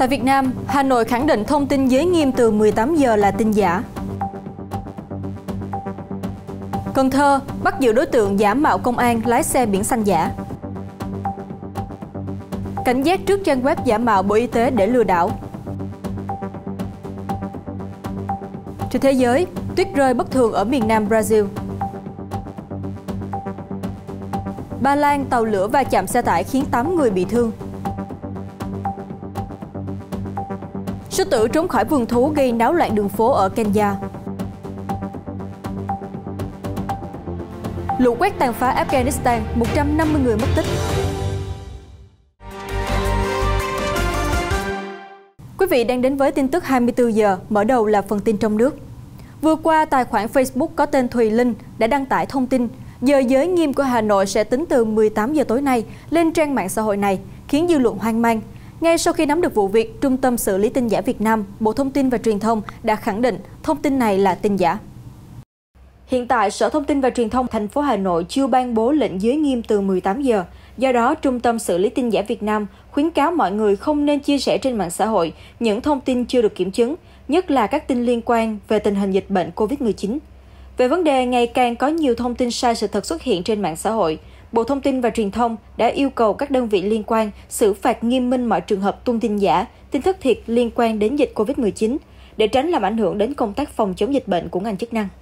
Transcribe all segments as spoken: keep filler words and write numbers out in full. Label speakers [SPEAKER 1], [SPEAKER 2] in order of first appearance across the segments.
[SPEAKER 1] Tại Việt Nam, Hà Nội khẳng định thông tin giới nghiêm từ mười tám giờ là tin giả. Cần Thơ bắt giữ đối tượng giả mạo công an lái xe biển xanh giả. Cảnh giác trước trang web giả mạo Bộ Y tế để lừa đảo. Trên thế giới, tuyết rơi bất thường ở miền nam Brazil. Ba Lan tàu lửa va chạm xe tải khiến tám người bị thương. Sư tử trốn khỏi vườn thú gây náo loạn đường phố ở Kenya. Lũ quét tàn phá Afghanistan, một trăm năm mươi người mất tích. Quý vị đang đến với tin tức hai mươi tư giờ, mở đầu là phần tin trong nước. Vừa qua, tài khoản Facebook có tên Thùy Linh đã đăng tải thông tin giờ giới nghiêm của Hà Nội sẽ tính từ mười tám giờ tối nay lên trang mạng xã hội này, khiến dư luận hoang mang. Ngay sau khi nắm được vụ việc, Trung tâm xử lý tin giả Việt Nam, Bộ Thông tin và Truyền thông đã khẳng định thông tin này là tin giả. Hiện tại, Sở Thông tin và Truyền thông thành phố Hà Nội chưa ban bố lệnh giới nghiêm từ mười tám giờ. Do đó, Trung tâm xử lý tin giả Việt Nam khuyến cáo mọi người không nên chia sẻ trên mạng xã hội những thông tin chưa được kiểm chứng, nhất là các tin liên quan về tình hình dịch bệnh Covid mười chín. Về vấn đề ngày càng có nhiều thông tin sai sự thật xuất hiện trên mạng xã hội, Bộ Thông tin và Truyền thông đã yêu cầu các đơn vị liên quan xử phạt nghiêm minh mọi trường hợp tung tin giả, tin thất thiệt liên quan đến dịch Covid mười chín để tránh làm ảnh hưởng đến công tác phòng chống dịch bệnh của ngành chức năng.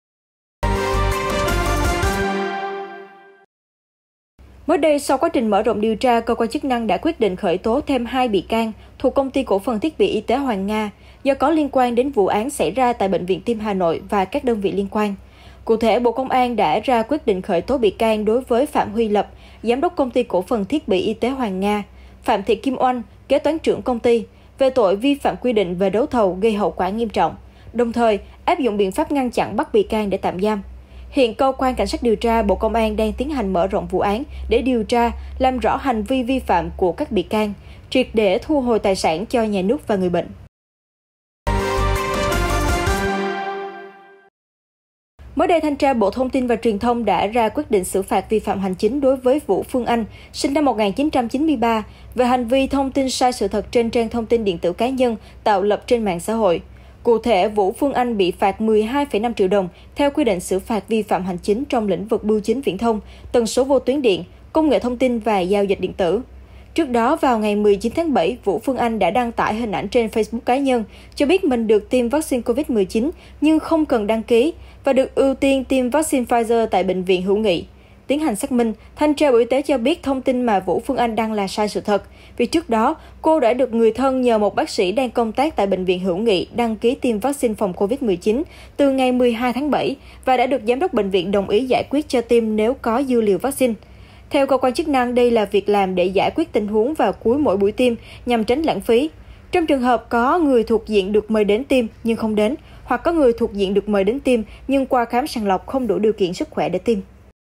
[SPEAKER 1] Mới đây, sau quá trình mở rộng điều tra, cơ quan chức năng đã quyết định khởi tố thêm hai bị can thuộc Công ty Cổ phần Thiết bị Y tế Hoàng Nga do có liên quan đến vụ án xảy ra tại Bệnh viện Tim Hà Nội và các đơn vị liên quan. Cụ thể, Bộ Công an đã ra quyết định khởi tố bị can đối với Phạm Huy Lập, Giám đốc Công ty Cổ phần Thiết bị Y tế Hoàng Nga, Phạm Thị Kim Oanh, Kế toán trưởng công ty, về tội vi phạm quy định về đấu thầu gây hậu quả nghiêm trọng, đồng thời áp dụng biện pháp ngăn chặn bắt bị can để tạm giam. Hiện cơ quan cảnh sát điều tra Bộ Công an đang tiến hành mở rộng vụ án để điều tra, làm rõ hành vi vi phạm của các bị can, triệt để thu hồi tài sản cho nhà nước và người bệnh. Mới đây, Thanh tra Bộ Thông tin và Truyền thông đã ra quyết định xử phạt vi phạm hành chính đối với Vũ Phương Anh, sinh năm một nghìn chín trăm chín mươi ba, về hành vi thông tin sai sự thật trên trang thông tin điện tử cá nhân tạo lập trên mạng xã hội. Cụ thể, Vũ Phương Anh bị phạt mười hai phẩy năm triệu đồng theo quy định xử phạt vi phạm hành chính trong lĩnh vực bưu chính viễn thông, tần số vô tuyến điện, công nghệ thông tin và giao dịch điện tử. Trước đó, vào ngày mười chín tháng bảy, Vũ Phương Anh đã đăng tải hình ảnh trên Facebook cá nhân cho biết mình được tiêm vaccine Covid mười chín nhưng không cần đăng ký và được ưu tiên tiêm vaccine Pfizer tại Bệnh viện Hữu Nghị. Tiến hành xác minh, Thanh tra Bộ Y tế cho biết thông tin mà Vũ Phương Anh đăng là sai sự thật, vì trước đó cô đã được người thân nhờ một bác sĩ đang công tác tại Bệnh viện Hữu Nghị đăng ký tiêm vaccine phòng Covid mười chín từ ngày mười hai tháng bảy và đã được Giám đốc bệnh viện đồng ý giải quyết cho tiêm nếu có dư liều vaccine. Theo cơ quan chức năng, đây là việc làm để giải quyết tình huống vào cuối mỗi buổi tiêm nhằm tránh lãng phí. Trong trường hợp có người thuộc diện được mời đến tiêm nhưng không đến, hoặc có người thuộc diện được mời đến tiêm nhưng qua khám sàng lọc không đủ điều kiện sức khỏe để tiêm.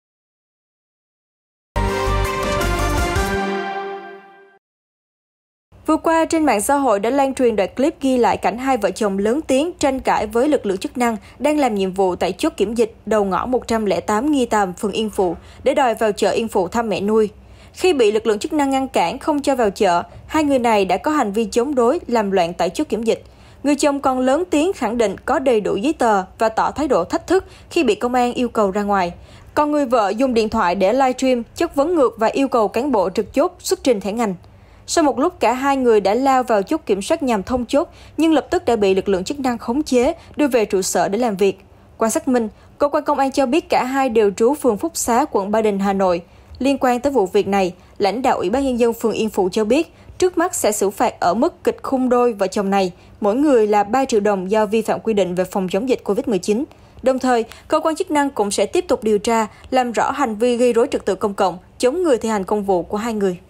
[SPEAKER 1] Vừa qua, trên mạng xã hội đã lan truyền đoạn clip ghi lại cảnh hai vợ chồng lớn tiếng tranh cãi với lực lượng chức năng đang làm nhiệm vụ tại chốt kiểm dịch đầu ngõ một trăm lẻ tám Nghi Tàm, phường Yên Phụ để đòi vào chợ Yên Phụ thăm mẹ nuôi. Khi bị lực lượng chức năng ngăn cản không cho vào chợ, hai người này đã có hành vi chống đối, làm loạn tại chốt kiểm dịch. Người chồng còn lớn tiếng khẳng định có đầy đủ giấy tờ và tỏ thái độ thách thức khi bị công an yêu cầu ra ngoài. Còn người vợ dùng điện thoại để livestream, chất vấn ngược và yêu cầu cán bộ trực chốt xuất trình thẻ ngành. Sau một lúc, cả hai người đã lao vào chốt kiểm soát nhằm thông chốt, nhưng lập tức đã bị lực lượng chức năng khống chế, đưa về trụ sở để làm việc. Qua xác minh, cơ quan công an cho biết cả hai đều trú phường Phúc Xá, quận Ba Đình, Hà Nội. Liên quan tới vụ việc này, lãnh đạo Ủy ban Nhân dân phường Yên Phụ cho biết, trước mắt sẽ xử phạt ở mức kịch khung đôi vợ chồng này, mỗi người là ba triệu đồng do vi phạm quy định về phòng chống dịch Covid mười chín. Đồng thời, cơ quan chức năng cũng sẽ tiếp tục điều tra, làm rõ hành vi gây rối trật tự công cộng, chống người thi hành công vụ của hai người.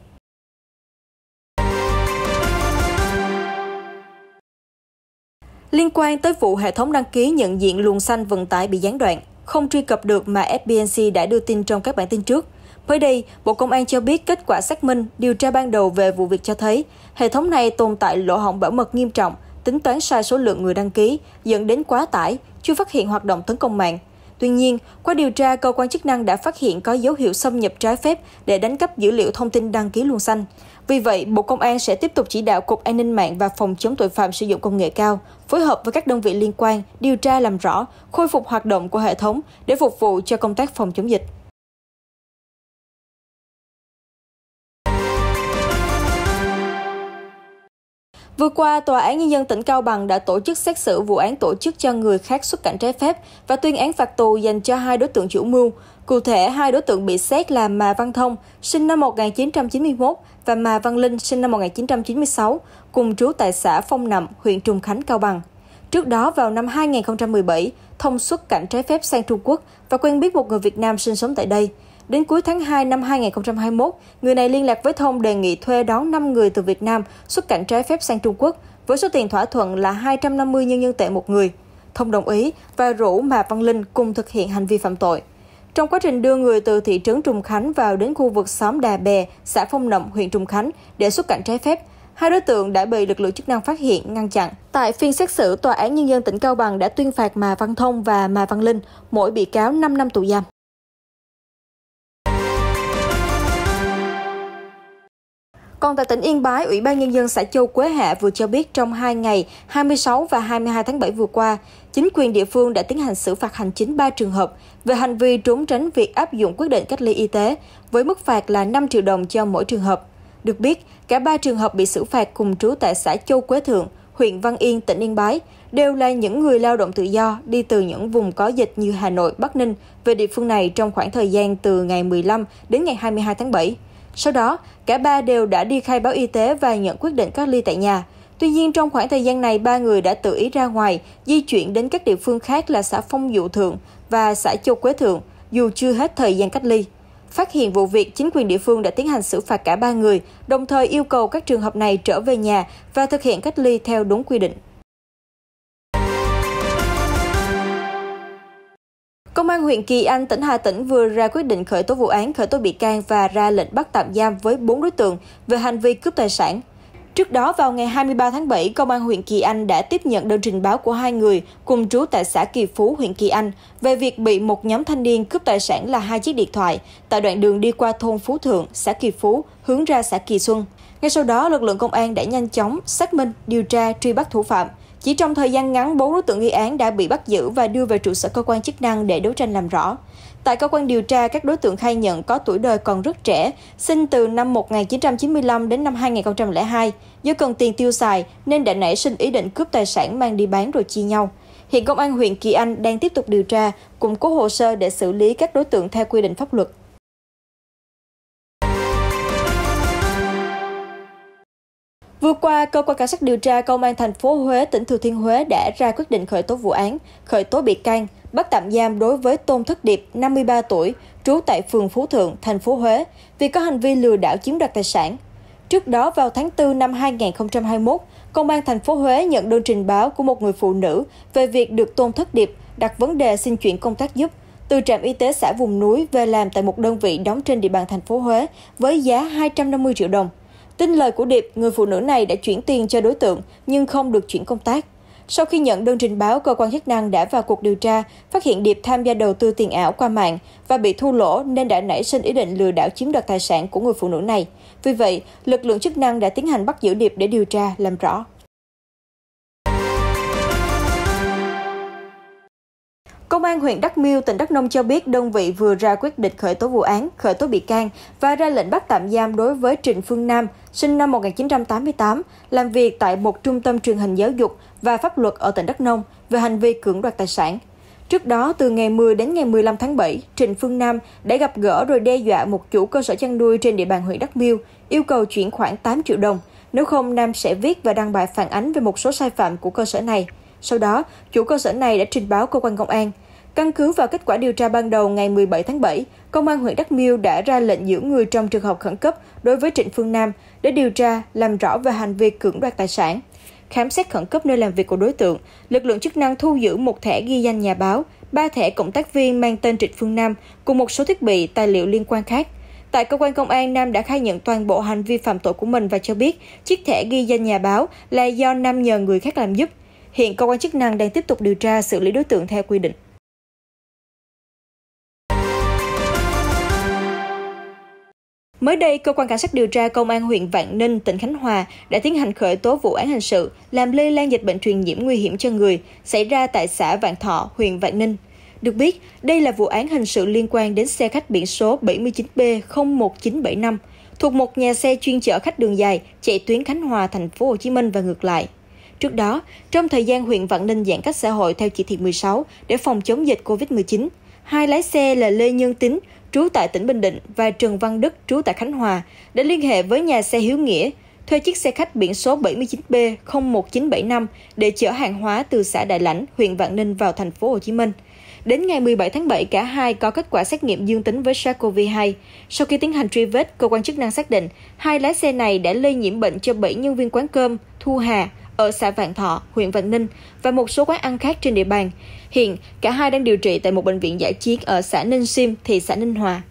[SPEAKER 1] Liên quan tới vụ hệ thống đăng ký nhận diện luồng xanh vận tải bị gián đoạn, không truy cập được mà ép pê en xê đã đưa tin trong các bản tin trước. Mới đây, Bộ Công an cho biết kết quả xác minh, điều tra ban đầu về vụ việc cho thấy hệ thống này tồn tại lỗ hổng bảo mật nghiêm trọng, tính toán sai số lượng người đăng ký, dẫn đến quá tải, chưa phát hiện hoạt động tấn công mạng. Tuy nhiên, qua điều tra, cơ quan chức năng đã phát hiện có dấu hiệu xâm nhập trái phép để đánh cắp dữ liệu thông tin đăng ký luồng xanh. Vì vậy, Bộ Công an sẽ tiếp tục chỉ đạo Cục An ninh mạng và Phòng chống tội phạm sử dụng công nghệ cao, phối hợp với các đơn vị liên quan, điều tra làm rõ, khôi phục hoạt động của hệ thống để phục vụ cho công tác phòng chống dịch. Vừa qua, Tòa án Nhân dân tỉnh Cao Bằng đã tổ chức xét xử vụ án tổ chức cho người khác xuất cảnh trái phép và tuyên án phạt tù dành cho hai đối tượng chủ mưu. Cụ thể, hai đối tượng bị xét là Mà Văn Thông, sinh năm một nghìn chín trăm chín mươi mốt, và Mà Văn Linh, sinh năm một nghìn chín trăm chín mươi sáu, cùng trú tại xã Phong Nậm, huyện Trùng Khánh, Cao Bằng. Trước đó, vào năm hai nghìn không trăm mười bảy, Thông xuất cảnh trái phép sang Trung Quốc và quen biết một người Việt Nam sinh sống tại đây. Đến cuối tháng hai năm hai nghìn không trăm hai mươi mốt, người này liên lạc với Thông đề nghị thuê đón năm người từ Việt Nam xuất cảnh trái phép sang Trung Quốc với số tiền thỏa thuận là hai trăm năm mươi nhân dân tệ một người. Thông đồng ý và rủ Mà Văn Linh cùng thực hiện hành vi phạm tội. Trong quá trình đưa người từ thị trấn Trùng Khánh vào đến khu vực xóm Đà Bè, xã Phong Nậm, huyện Trùng Khánh để xuất cảnh trái phép, hai đối tượng đã bị lực lượng chức năng phát hiện, ngăn chặn. Tại phiên xét xử, Tòa án Nhân dân tỉnh Cao Bằng đã tuyên phạt Mà Văn Thông và Mà Văn Linh, mỗi bị cáo năm năm tù giam. Còn tại tỉnh Yên Bái, Ủy ban Nhân dân xã Châu Quế Hạ vừa cho biết trong hai ngày hai mươi sáu và hai mươi hai tháng bảy vừa qua, chính quyền địa phương đã tiến hành xử phạt hành chính ba trường hợp về hành vi trốn tránh việc áp dụng quyết định cách ly y tế, với mức phạt là năm triệu đồng cho mỗi trường hợp. Được biết, cả ba trường hợp bị xử phạt cùng trú tại xã Châu Quế Thượng, huyện Văn Yên, tỉnh Yên Bái, đều là những người lao động tự do đi từ những vùng có dịch như Hà Nội, Bắc Ninh về địa phương này trong khoảng thời gian từ ngày mười lăm đến ngày hai mươi hai tháng bảy. Sau đó, cả ba đều đã đi khai báo y tế và nhận quyết định cách ly tại nhà. Tuy nhiên, trong khoảng thời gian này, ba người đã tự ý ra ngoài, di chuyển đến các địa phương khác là xã Phong Dụ Thượng và xã Châu Quế Thượng, dù chưa hết thời gian cách ly. Phát hiện vụ việc, chính quyền địa phương đã tiến hành xử phạt cả ba người, đồng thời yêu cầu các trường hợp này trở về nhà và thực hiện cách ly theo đúng quy định. Công an huyện Kỳ Anh, tỉnh Hà Tĩnh vừa ra quyết định khởi tố vụ án, khởi tố bị can và ra lệnh bắt tạm giam với bốn đối tượng về hành vi cướp tài sản. Trước đó, vào ngày hai mươi ba tháng bảy, Công an huyện Kỳ Anh đã tiếp nhận đơn trình báo của hai người cùng trú tại xã Kỳ Phú, huyện Kỳ Anh về việc bị một nhóm thanh niên cướp tài sản là hai chiếc điện thoại tại đoạn đường đi qua thôn Phú Thượng, xã Kỳ Phú, hướng ra xã Kỳ Xuân. Ngay sau đó, lực lượng công an đã nhanh chóng xác minh, điều tra, truy bắt thủ phạm. Chỉ trong thời gian ngắn, bốn đối tượng gây án đã bị bắt giữ và đưa về trụ sở cơ quan chức năng để đấu tranh làm rõ. Tại cơ quan điều tra, các đối tượng khai nhận có tuổi đời còn rất trẻ, sinh từ năm một nghìn chín trăm chín mươi lăm đến năm hai nghìn không trăm lẻ hai. Do cần tiền tiêu xài nên đã nảy sinh ý định cướp tài sản mang đi bán rồi chia nhau. Hiện Công an huyện Kỳ Anh đang tiếp tục điều tra, củng cố hồ sơ để xử lý các đối tượng theo quy định pháp luật. Vừa qua, Cơ quan Cảnh sát điều tra Công an thành phố Huế, tỉnh Thừa Thiên Huế đã ra quyết định khởi tố vụ án, khởi tố bị can, bắt tạm giam đối với Tôn Thất Điệp, năm mươi ba tuổi, trú tại phường Phú Thượng, thành phố Huế, vì có hành vi lừa đảo chiếm đoạt tài sản. Trước đó, vào tháng tư năm hai nghìn không trăm hai mươi mốt, Công an thành phố Huế nhận đơn trình báo của một người phụ nữ về việc được Tôn Thất Điệp đặt vấn đề xin chuyển công tác giúp từ trạm y tế xã vùng núi về làm tại một đơn vị đóng trên địa bàn thành phố Huế với giá hai trăm năm mươi triệu đồng. Tin lời của Điệp, người phụ nữ này đã chuyển tiền cho đối tượng nhưng không được chuyển công tác. Sau khi nhận đơn trình báo, cơ quan chức năng đã vào cuộc điều tra, phát hiện Điệp tham gia đầu tư tiền ảo qua mạng và bị thua lỗ nên đã nảy sinh ý định lừa đảo chiếm đoạt tài sản của người phụ nữ này. Vì vậy, lực lượng chức năng đã tiến hành bắt giữ Điệp để điều tra, làm rõ. Công an huyện Đắk Miêu, tỉnh Đắk Nông cho biết đơn vị vừa ra quyết định khởi tố vụ án, khởi tố bị can và ra lệnh bắt tạm giam đối với Trịnh Phương Nam, sinh năm một nghìn chín trăm tám mươi tám, làm việc tại một trung tâm truyền hình giáo dục và pháp luật ở tỉnh Đắk Nông về hành vi cưỡng đoạt tài sản. Trước đó, từ ngày mười đến ngày mười lăm tháng bảy, Trịnh Phương Nam đã gặp gỡ rồi đe dọa một chủ cơ sở chăn nuôi trên địa bàn huyện Đắk Miêu, yêu cầu chuyển khoảng tám triệu đồng. Nếu không, Nam sẽ viết và đăng bài phản ánh về một số sai phạm của cơ sở này. Sau đó, chủ cơ sở này đã trình báo cơ quan công an. Căn cứ vào kết quả điều tra ban đầu ngày mười bảy tháng bảy, Công an huyện Đắk Miêu đã ra lệnh giữ người trong trường hợp khẩn cấp đối với Trịnh Phương Nam để điều tra, làm rõ về hành vi cưỡng đoạt tài sản. Khám xét khẩn cấp nơi làm việc của đối tượng, lực lượng chức năng thu giữ một thẻ ghi danh nhà báo, ba thẻ cộng tác viên mang tên Trịnh Phương Nam cùng một số thiết bị, tài liệu liên quan khác. Tại cơ quan công an, Nam đã khai nhận toàn bộ hành vi phạm tội của mình và cho biết chiếc thẻ ghi danh nhà báo là do Nam nhờ người khác làm giúp. Hiện cơ quan chức năng đang tiếp tục điều tra, xử lý đối tượng theo quy định. Mới đây, Cơ quan Cảnh sát điều tra Công an huyện Vạn Ninh, tỉnh Khánh Hòa đã tiến hành khởi tố vụ án hình sự làm lây lan dịch bệnh truyền nhiễm nguy hiểm cho người xảy ra tại xã Vạn Thọ, huyện Vạn Ninh. Được biết, đây là vụ án hình sự liên quan đến xe khách biển số bảy chín B không một chín bảy năm thuộc một nhà xe chuyên chở khách đường dài chạy tuyến Khánh Hòa, thành phố Hồ Chí Minh và ngược lại. Trước đó, trong thời gian huyện Vạn Ninh giãn cách xã hội theo chỉ thị mười sáu để phòng chống dịch Covid mười chín, hai lái xe là Lê Nhân Tính, trú tại tỉnh Bình Định và Trần Văn Đức, trú tại Khánh Hòa, đã liên hệ với nhà xe Hiếu Nghĩa, thuê chiếc xe khách biển số bảy chín B không một chín bảy năm để chở hàng hóa từ xã Đại Lãnh, huyện Vạn Ninh vào thành phố Hồ Chí Minh. Đến ngày mười bảy tháng bảy, cả hai có kết quả xét nghiệm dương tính với SARS-xê o vê hai. Sau khi tiến hành truy vết, cơ quan chức năng xác định hai lái xe này đã lây nhiễm bệnh cho bảy nhân viên quán cơm Thu Hà ở xã Vạn Thọ, huyện Vạn Ninh và một số quán ăn khác trên địa bàn. Hiện, cả hai đang điều trị tại một bệnh viện dã chiến ở xã Ninh Sim, thị xã Ninh Hòa.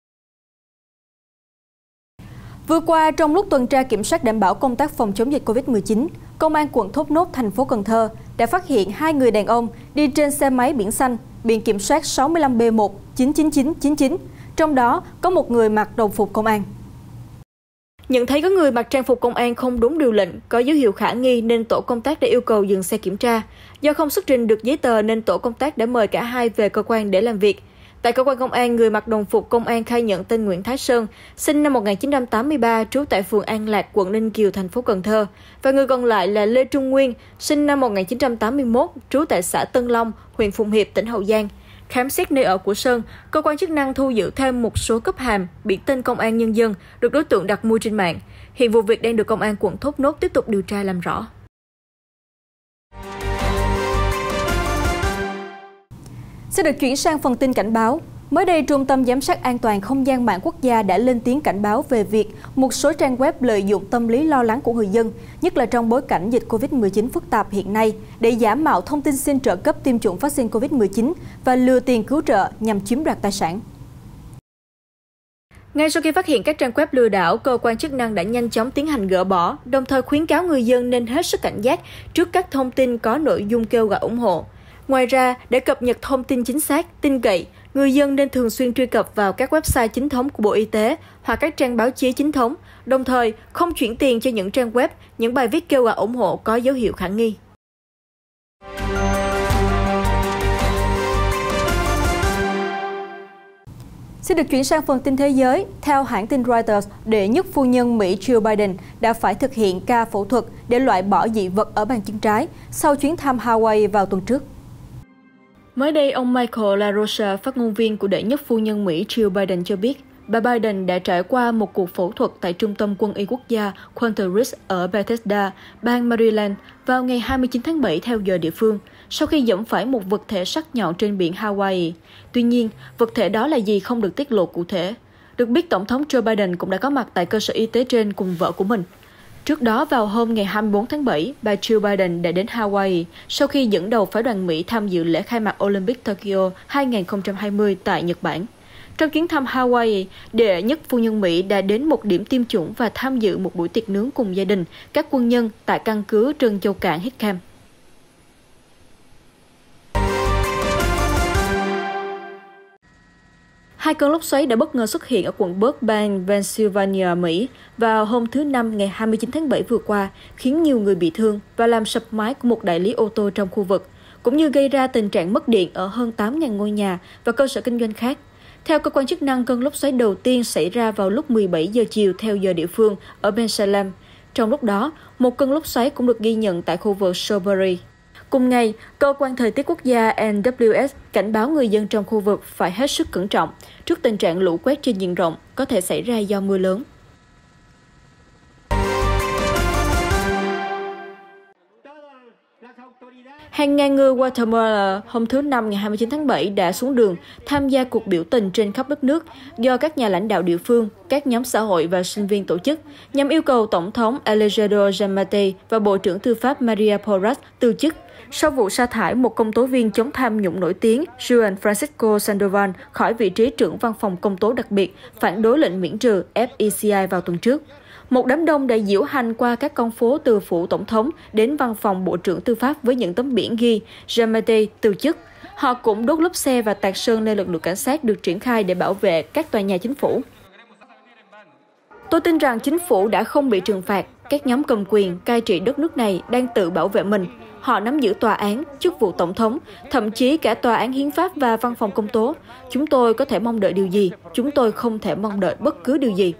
[SPEAKER 1] Vừa qua, trong lúc tuần tra kiểm soát đảm bảo công tác phòng chống dịch Covid mười chín, Công an quận Thốt Nốt, thành phố Cần Thơ đã phát hiện hai người đàn ông đi trên xe máy biển xanh, biển kiểm soát sáu lăm B một chín chín chín chín chín, trong đó có một người mặc đồng phục công an. Nhận thấy có người mặc trang phục công an không đúng điều lệnh, có dấu hiệu khả nghi nên tổ công tác đã yêu cầu dừng xe kiểm tra. Do không xuất trình được giấy tờ nên tổ công tác đã mời cả hai về cơ quan để làm việc. Tại cơ quan công an, người mặc đồng phục công an khai nhận tên Nguyễn Thái Sơn, sinh năm một nghìn chín trăm tám mươi ba, trú tại phường An Lạc, quận Ninh Kiều, thành phố Cần Thơ, và người còn lại là Lê Trung Nguyên, sinh năm một nghìn chín trăm tám mươi mốt, trú tại xã Tân Long, huyện Phụng Hiệp, tỉnh Hậu Giang. Khám xét nơi ở của Sơn, cơ quan chức năng thu giữ thêm một số cấp hàm, biển tên Công an Nhân dân được đối tượng đặt mua trên mạng. Hiện vụ việc đang được Công an quận Thốt Nốt tiếp tục điều tra làm rõ. Sẽ được chuyển sang phần tin cảnh báo. Mới đây, Trung tâm Giám sát An toàn Không gian mạng quốc gia đã lên tiếng cảnh báo về việc một số trang web lợi dụng tâm lý lo lắng của người dân, nhất là trong bối cảnh dịch Covid mười chín phức tạp hiện nay, để giả mạo thông tin xin trợ cấp tiêm chủng vaccine Covid mười chín và lừa tiền cứu trợ nhằm chiếm đoạt tài sản. Ngay sau khi phát hiện các trang web lừa đảo, cơ quan chức năng đã nhanh chóng tiến hành gỡ bỏ, đồng thời khuyến cáo người dân nên hết sức cảnh giác trước các thông tin có nội dung kêu gọi ủng hộ. Ngoài ra, để cập nhật thông tin chính xác, tin cậy, người dân nên thường xuyên truy cập vào các website chính thống của Bộ Y tế hoặc các trang báo chí chính thống, đồng thời không chuyển tiền cho những trang web, những bài viết kêu gọi ủng hộ có dấu hiệu khả nghi. Xin được chuyển sang phần tin thế giới. Theo hãng tin Reuters, đệ nhất phu nhân Mỹ Jill Biden đã phải thực hiện ca phẫu thuật để loại bỏ dị vật ở bàn chân trái sau chuyến thăm Hawaii vào tuần trước. Mới đây, ông Michael LaRosa, phát ngôn viên của đệ nhất phu nhân Mỹ Jill Biden cho biết, bà Biden đã trải qua một cuộc phẫu thuật tại Trung tâm Quân y Quốc gia Quanterix ở Bethesda, bang Maryland vào ngày hai mươi chín tháng bảy theo giờ địa phương, sau khi giẫm phải một vật thể sắc nhọn trên biển Hawaii. Tuy nhiên, vật thể đó là gì không được tiết lộ cụ thể. Được biết, Tổng thống Joe Biden cũng đã có mặt tại cơ sở y tế trên cùng vợ của mình. Trước đó, vào hôm ngày hai mươi tư tháng bảy, bà Jill Biden đã đến Hawaii sau khi dẫn đầu phái đoàn Mỹ tham dự lễ khai mạc Olympic Tokyo hai không hai không tại Nhật Bản. Trong chuyến thăm Hawaii, đệ nhất phu nhân Mỹ đã đến một điểm tiêm chủng và tham dự một buổi tiệc nướng cùng gia đình, các quân nhân tại căn cứ Trân Châu Cảng Hickam. Hai cơn lốc xoáy đã bất ngờ xuất hiện ở quận Burke, bang Pennsylvania, Mỹ vào hôm thứ Năm ngày hai mươi chín tháng bảy vừa qua, khiến nhiều người bị thương và làm sập mái của một đại lý ô tô trong khu vực, cũng như gây ra tình trạng mất điện ở hơn tám nghìn ngôi nhà và cơ sở kinh doanh khác. Theo cơ quan chức năng, cơn lốc xoáy đầu tiên xảy ra vào lúc mười bảy giờ chiều theo giờ địa phương ở Bensalem. Trong lúc đó, một cơn lốc xoáy cũng được ghi nhận tại khu vực Salisbury. Cùng ngày, Cơ quan Thời tiết Quốc gia N W S cảnh báo người dân trong khu vực phải hết sức cẩn trọng trước tình trạng lũ quét trên diện rộng có thể xảy ra do mưa lớn. Hàng ngàn người Guatemala hôm thứ Năm ngày hai mươi chín tháng bảy đã xuống đường tham gia cuộc biểu tình trên khắp đất nước do các nhà lãnh đạo địa phương, các nhóm xã hội và sinh viên tổ chức nhằm yêu cầu Tổng thống Alejandro Giammattei và Bộ trưởng Tư pháp Maria Porras từ chức sau vụ sa thải một công tố viên chống tham nhũng nổi tiếng Juan Francisco Sandoval khỏi vị trí trưởng văn phòng công tố đặc biệt phản đối lệnh miễn trừ F E C I vào tuần trước. Một đám đông đã diễu hành qua các con phố từ phủ tổng thống đến văn phòng Bộ trưởng Tư pháp với những tấm biển ghi Giammattei từ chức. Họ cũng đốt lốp xe và tạt sơn lên lực lượng cảnh sát được triển khai để bảo vệ các tòa nhà chính phủ. Tôi tin rằng chính phủ đã không bị trừng phạt. Các nhóm cầm quyền, cai trị đất nước này đang tự bảo vệ mình. Họ nắm giữ tòa án, chức vụ tổng thống, thậm chí cả tòa án hiến pháp và văn phòng công tố. Chúng tôi có thể mong đợi điều gì? Chúng tôi không thể mong đợi bất cứ điều gì.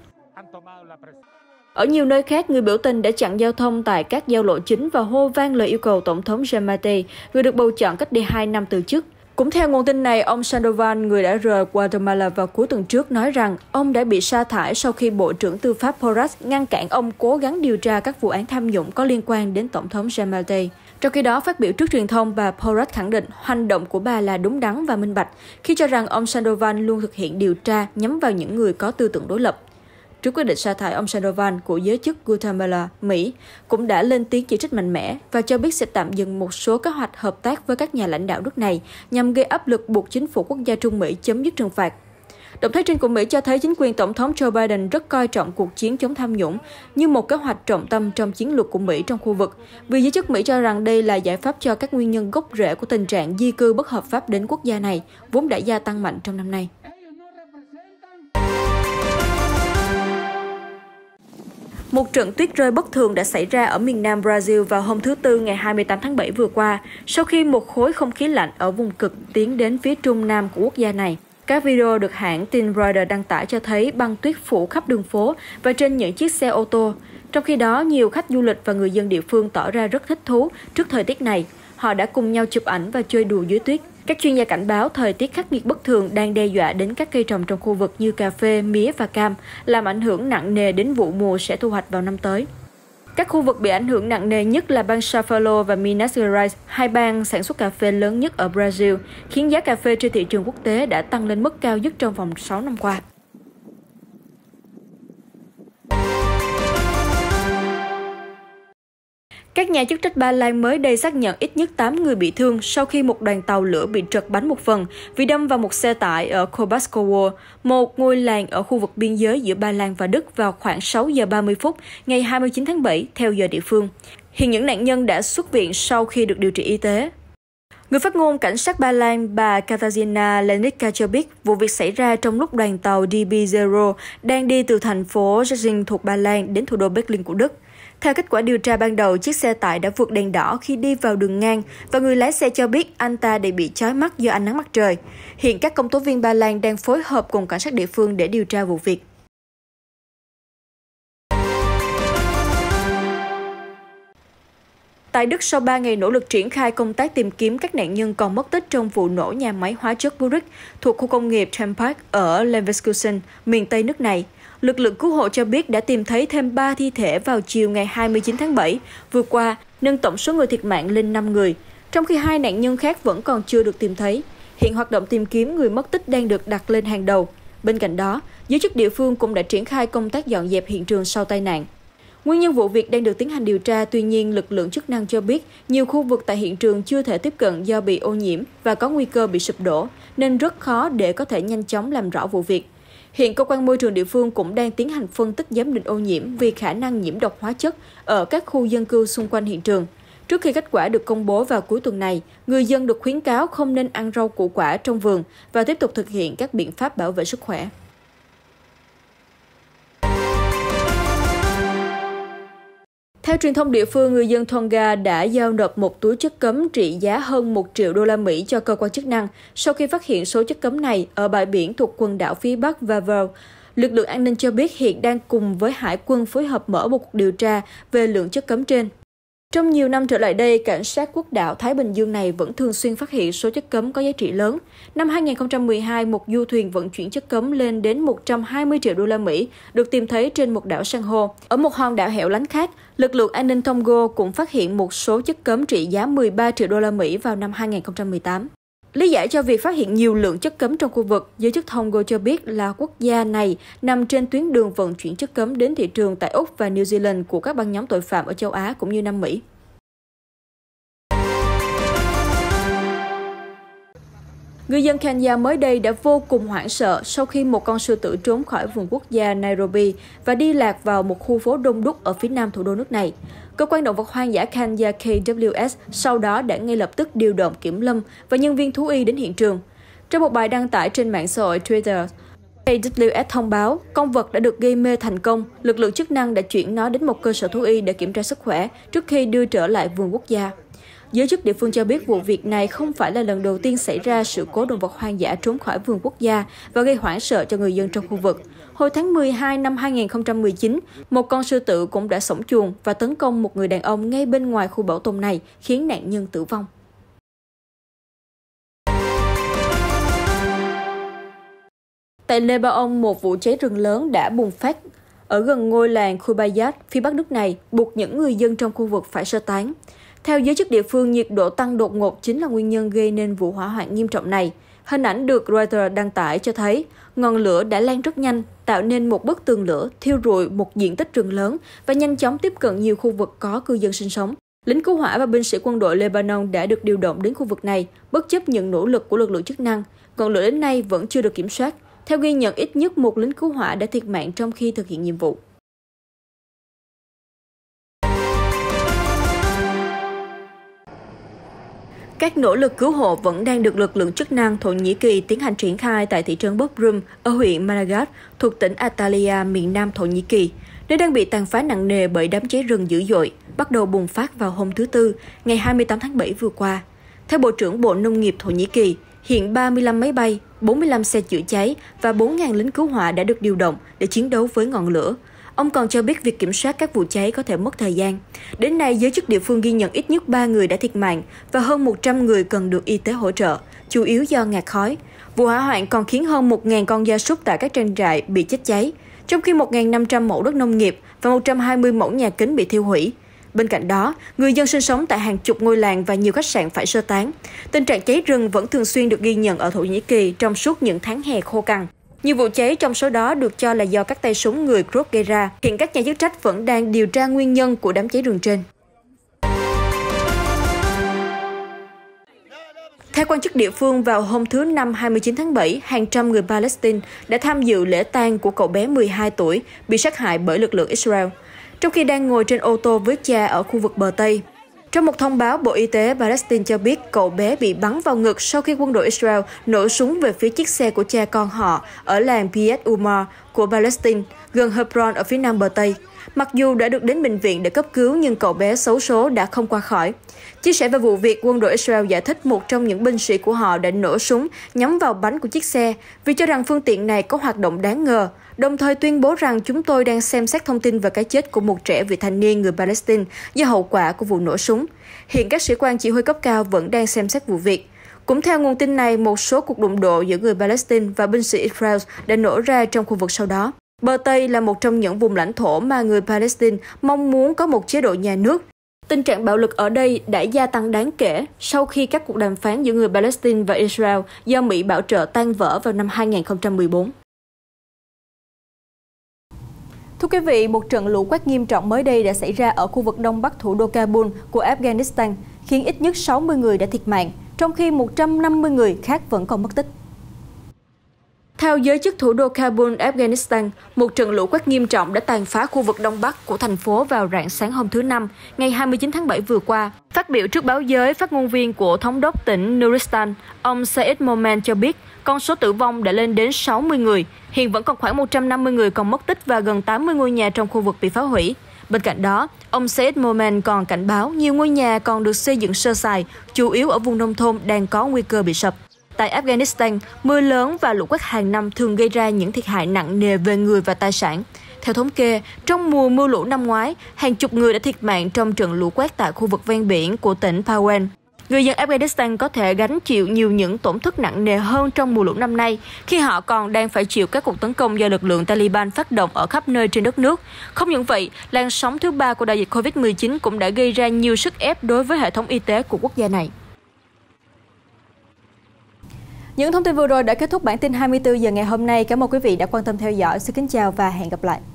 [SPEAKER 1] Ở nhiều nơi khác, người biểu tình đã chặn giao thông tại các giao lộ chính và hô vang lời yêu cầu Tổng thống Giammattei, người được bầu chọn cách đây hai năm từ chức. Cũng theo nguồn tin này, ông Sandoval, người đã rời Guatemala vào cuối tuần trước, nói rằng ông đã bị sa thải sau khi Bộ trưởng Tư pháp Porras ngăn cản ông cố gắng điều tra các vụ án tham nhũng có liên quan đến Tổng thống Giammattei. Trong khi đó, phát biểu trước truyền thông, bà Porras khẳng định hành động của bà là đúng đắn và minh bạch, khi cho rằng ông Sandoval luôn thực hiện điều tra nhắm vào những người có tư tưởng đối lập. Trước quyết định sa thải ông Sandoval của giới chức Guatemala, Mỹ cũng đã lên tiếng chỉ trích mạnh mẽ và cho biết sẽ tạm dừng một số kế hoạch hợp tác với các nhà lãnh đạo nước này nhằm gây áp lực buộc chính phủ quốc gia Trung Mỹ chấm dứt trừng phạt. Động thái trên của Mỹ cho thấy chính quyền Tổng thống Joe Biden rất coi trọng cuộc chiến chống tham nhũng như một kế hoạch trọng tâm trong chiến lược của Mỹ trong khu vực, vì giới chức Mỹ cho rằng đây là giải pháp cho các nguyên nhân gốc rễ của tình trạng di cư bất hợp pháp đến quốc gia này, vốn đã gia tăng mạnh trong năm nay. Một trận tuyết rơi bất thường đã xảy ra ở miền nam Brazil vào hôm thứ Tư ngày hai mươi tám tháng bảy vừa qua, sau khi một khối không khí lạnh ở vùng cực tiến đến phía trung nam của quốc gia này. Các video được hãng tin Reuters đăng tải cho thấy băng tuyết phủ khắp đường phố và trên những chiếc xe ô tô. Trong khi đó, nhiều khách du lịch và người dân địa phương tỏ ra rất thích thú trước thời tiết này. Họ đã cùng nhau chụp ảnh và chơi đùa dưới tuyết. Các chuyên gia cảnh báo thời tiết khắc nghiệt bất thường đang đe dọa đến các cây trồng trong khu vực như cà phê, mía và cam, làm ảnh hưởng nặng nề đến vụ mùa sẽ thu hoạch vào năm tới. Các khu vực bị ảnh hưởng nặng nề nhất là bang São Paulo và Minas Gerais, hai bang sản xuất cà phê lớn nhất ở Brazil, khiến giá cà phê trên thị trường quốc tế đã tăng lên mức cao nhất trong vòng sáu năm qua. Các nhà chức trách Ba Lan mới đây xác nhận ít nhất tám người bị thương sau khi một đoàn tàu lửa bị trật bánh một phần vì đâm vào một xe tải ở Kobaskowo, một ngôi làng ở khu vực biên giới giữa Ba Lan và Đức vào khoảng sáu giờ ba mươi phút ngày hai mươi chín tháng bảy theo giờ địa phương. Hiện những nạn nhân đã xuất viện sau khi được điều trị y tế. Người phát ngôn cảnh sát Ba Lan bà Katarzyna Lenicka cho biết vụ việc xảy ra trong lúc đoàn tàu D B zero đang đi từ thành phố Szczecin thuộc Ba Lan đến thủ đô Berlin của Đức. Theo kết quả điều tra ban đầu, chiếc xe tải đã vượt đèn đỏ khi đi vào đường ngang và người lái xe cho biết anh ta đã bị chói mắt do ánh nắng mặt trời. Hiện các công tố viên Ba Lan đang phối hợp cùng cảnh sát địa phương để điều tra vụ việc. Tại Đức, sau ba ngày nỗ lực triển khai công tác tìm kiếm các nạn nhân còn mất tích trong vụ nổ nhà máy hóa chất Buric thuộc khu công nghiệp Tempark ở Leverkusen, miền Tây nước này, lực lượng cứu hộ cho biết đã tìm thấy thêm ba thi thể vào chiều ngày hai mươi chín tháng bảy vừa qua, nâng tổng số người thiệt mạng lên năm người, trong khi hai nạn nhân khác vẫn còn chưa được tìm thấy. Hiện hoạt động tìm kiếm người mất tích đang được đặt lên hàng đầu. Bên cạnh đó, giới chức địa phương cũng đã triển khai công tác dọn dẹp hiện trường sau tai nạn. Nguyên nhân vụ việc đang được tiến hành điều tra, tuy nhiên lực lượng chức năng cho biết nhiều khu vực tại hiện trường chưa thể tiếp cận do bị ô nhiễm và có nguy cơ bị sụp đổ, nên rất khó để có thể nhanh chóng làm rõ vụ việc. Hiện cơ quan môi trường địa phương cũng đang tiến hành phân tích giám định ô nhiễm vì khả năng nhiễm độc hóa chất ở các khu dân cư xung quanh hiện trường. Trước khi kết quả được công bố vào cuối tuần này, người dân được khuyến cáo không nên ăn rau củ quả trong vườn và tiếp tục thực hiện các biện pháp bảo vệ sức khỏe. Theo truyền thông địa phương, người dân Tonga đã giao nộp một túi chất cấm trị giá hơn một triệu đô la Mỹ cho cơ quan chức năng sau khi phát hiện số chất cấm này ở bãi biển thuộc quần đảo phía Bắc Vauvau. Lực lượng an ninh cho biết hiện đang cùng với hải quân phối hợp mở một cuộc điều tra về lượng chất cấm trên. Trong nhiều năm trở lại đây, cảnh sát quốc đảo Thái Bình Dương này vẫn thường xuyên phát hiện số chất cấm có giá trị lớn. Năm hai nghìn không trăm mười hai, một du thuyền vận chuyển chất cấm lên đến một trăm hai mươi triệu đô la Mỹ được tìm thấy trên một đảo san hô. Ở một hòn đảo hẻo lánh khác, lực lượng an ninh Togo cũng phát hiện một số chất cấm trị giá mười ba triệu đô la Mỹ vào năm hai nghìn không trăm mười tám. Lý giải cho việc phát hiện nhiều lượng chất cấm trong khu vực, giới chức Togo cho biết là quốc gia này nằm trên tuyến đường vận chuyển chất cấm đến thị trường tại Úc và New Zealand của các băng nhóm tội phạm ở châu Á cũng như Nam Mỹ. Người dân Kenya mới đây đã vô cùng hoảng sợ sau khi một con sư tử trốn khỏi vườn quốc gia Nairobi và đi lạc vào một khu phố đông đúc ở phía nam thủ đô nước này. Cơ quan động vật hoang dã Kenya K W S sau đó đã ngay lập tức điều động kiểm lâm và nhân viên thú y đến hiện trường. Trong một bài đăng tải trên mạng xã hội Twitter, a vê ét thông báo con vật đã được gây mê thành công, lực lượng chức năng đã chuyển nó đến một cơ sở thú y để kiểm tra sức khỏe trước khi đưa trở lại vườn quốc gia. Giới chức địa phương cho biết vụ việc này không phải là lần đầu tiên xảy ra sự cố động vật hoang dã trốn khỏi vườn quốc gia và gây hoảng sợ cho người dân trong khu vực. Hồi tháng mười hai năm hai nghìn không trăm mười chín, một con sư tử cũng đã xổng chuồng và tấn công một người đàn ông ngay bên ngoài khu bảo tồn này, khiến nạn nhân tử vong. Tại Lebanon, một vụ cháy rừng lớn đã bùng phát ở gần ngôi làng Khubayat, phía bắc nước này, buộc những người dân trong khu vực phải sơ tán. Theo giới chức địa phương, nhiệt độ tăng đột ngột chính là nguyên nhân gây nên vụ hỏa hoạn nghiêm trọng này. Hình ảnh được Reuters đăng tải cho thấy ngọn lửa đã lan rất nhanh, tạo nên một bức tường lửa, thiêu rụi một diện tích rừng lớn và nhanh chóng tiếp cận nhiều khu vực có cư dân sinh sống. Lính cứu hỏa và binh sĩ quân đội Lebanon đã được điều động đến khu vực này, bất chấp những nỗ lực của lực lượng chức năng. Ngọn lửa đến nay vẫn chưa được kiểm soát. Theo ghi nhận, ít nhất một lính cứu hỏa đã thiệt mạng trong khi thực hiện nhiệm vụ. Các nỗ lực cứu hộ vẫn đang được lực lượng chức năng Thổ Nhĩ Kỳ tiến hành triển khai tại thị trấn Bodrum ở huyện Manavgat thuộc tỉnh Antalya, miền nam Thổ Nhĩ Kỳ, nơi đang bị tàn phá nặng nề bởi đám cháy rừng dữ dội, bắt đầu bùng phát vào hôm thứ Tư, ngày hai mươi tám tháng bảy vừa qua. Theo Bộ trưởng Bộ Nông nghiệp Thổ Nhĩ Kỳ, hiện ba mươi lăm máy bay, bốn mươi lăm xe chữa cháy và bốn nghìn lính cứu hỏa đã được điều động để chiến đấu với ngọn lửa. Ông còn cho biết việc kiểm soát các vụ cháy có thể mất thời gian. Đến nay, giới chức địa phương ghi nhận ít nhất ba người đã thiệt mạng và hơn một trăm người cần được y tế hỗ trợ, chủ yếu do ngạt khói. Vụ hỏa hoạn còn khiến hơn một nghìn con gia súc tại các trang trại bị chết cháy, trong khi một nghìn năm trăm mẫu đất nông nghiệp và một trăm hai mươi mẫu nhà kính bị thiêu hủy. Bên cạnh đó, người dân sinh sống tại hàng chục ngôi làng và nhiều khách sạn phải sơ tán. Tình trạng cháy rừng vẫn thường xuyên được ghi nhận ở Thổ Nhĩ Kỳ trong suốt những tháng hè khô cằn. Nhiều vụ cháy trong số đó được cho là do các tay súng người Kurd gây ra. Hiện các nhà chức trách vẫn đang điều tra nguyên nhân của đám cháy rừng trên. Theo quan chức địa phương, vào hôm thứ Năm hai mươi chín tháng bảy, hàng trăm người Palestine đã tham dự lễ tang của cậu bé mười hai tuổi bị sát hại bởi lực lượng Israel, trong khi đang ngồi trên ô tô với cha ở khu vực bờ Tây. Trong một thông báo, Bộ Y tế Palestine cho biết cậu bé bị bắn vào ngực sau khi quân đội Israel nổ súng về phía chiếc xe của cha con họ ở làng Piet Umar của Palestine, gần Hebron ở phía nam bờ Tây. Mặc dù đã được đến bệnh viện để cấp cứu nhưng cậu bé xấu số đã không qua khỏi. Chia sẻ về vụ việc, quân đội Israel giải thích một trong những binh sĩ của họ đã nổ súng nhắm vào bánh của chiếc xe vì cho rằng phương tiện này có hoạt động đáng ngờ, đồng thời tuyên bố rằng chúng tôi đang xem xét thông tin về cái chết của một trẻ vị thành niên người Palestine do hậu quả của vụ nổ súng. Hiện các sĩ quan chỉ huy cấp cao vẫn đang xem xét vụ việc. Cũng theo nguồn tin này, một số cuộc đụng độ giữa người Palestine và binh sĩ Israel đã nổ ra trong khu vực sau đó. Bờ Tây là một trong những vùng lãnh thổ mà người Palestine mong muốn có một chế độ nhà nước. Tình trạng bạo lực ở đây đã gia tăng đáng kể sau khi các cuộc đàm phán giữa người Palestine và Israel do Mỹ bảo trợ tan vỡ vào năm hai nghìn không trăm mười bốn. Thưa quý vị, một trận lũ quét nghiêm trọng mới đây đã xảy ra ở khu vực đông bắc thủ đô Kabul của Afghanistan, khiến ít nhất sáu mươi người đã thiệt mạng, trong khi một trăm năm mươi người khác vẫn còn mất tích. Theo giới chức thủ đô Kabul, Afghanistan, một trận lũ quét nghiêm trọng đã tàn phá khu vực đông bắc của thành phố vào rạng sáng hôm thứ Năm, ngày hai mươi chín tháng bảy vừa qua. Phát biểu trước báo giới, phát ngôn viên của thống đốc tỉnh Nuristan, ông Saeed Momen cho biết con số tử vong đã lên đến sáu mươi người. Hiện vẫn còn khoảng một trăm năm mươi người còn mất tích và gần tám mươi ngôi nhà trong khu vực bị phá hủy. Bên cạnh đó, ông Saeed Momen còn cảnh báo nhiều ngôi nhà còn được xây dựng sơ sài, chủ yếu ở vùng nông thôn đang có nguy cơ bị sập. Tại Afghanistan, mưa lớn và lũ quét hàng năm thường gây ra những thiệt hại nặng nề về người và tài sản. Theo thống kê, trong mùa mưa lũ năm ngoái, hàng chục người đã thiệt mạng trong trận lũ quét tại khu vực ven biển của tỉnh Panjshir. Người dân Afghanistan có thể gánh chịu nhiều những tổn thất nặng nề hơn trong mùa lũ năm nay, khi họ còn đang phải chịu các cuộc tấn công do lực lượng Taliban phát động ở khắp nơi trên đất nước. Không những vậy, làn sóng thứ ba của đại dịch Covid mười chín cũng đã gây ra nhiều sức ép đối với hệ thống y tế của quốc gia này. Những thông tin vừa rồi đã kết thúc bản tin hai mươi tư giờ ngày hôm nay. Cảm ơn quý vị đã quan tâm theo dõi. Xin kính chào và hẹn gặp lại.